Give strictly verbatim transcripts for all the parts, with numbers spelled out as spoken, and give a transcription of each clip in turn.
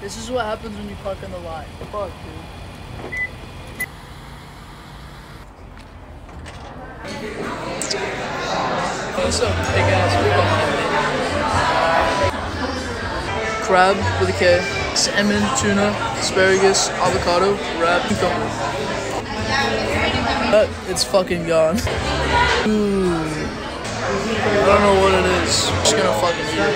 This is what happens when you park on the line. Fuck, dude. What's up, big ass crab with a K, salmon, tuna, asparagus, avocado, wrap, but it's fucking gone. Ooh. I don't know what it is. I'm just gonna fucking eat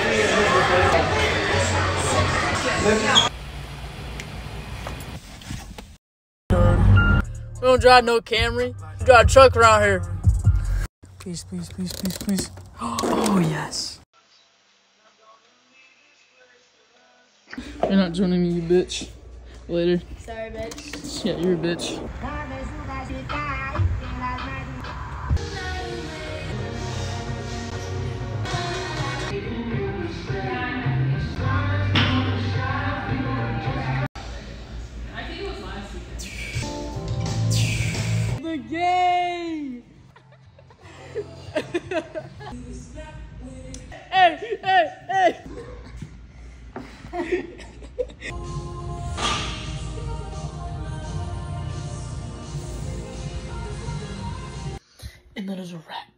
it. We don't drive no Camry. We drive a truck around here. Please, please, please, please, please. Oh, yes. You're not joining me, you bitch. Later. Sorry, bitch. Yeah, you're a bitch. The game! Hey, hey, hey! And that is a wrap.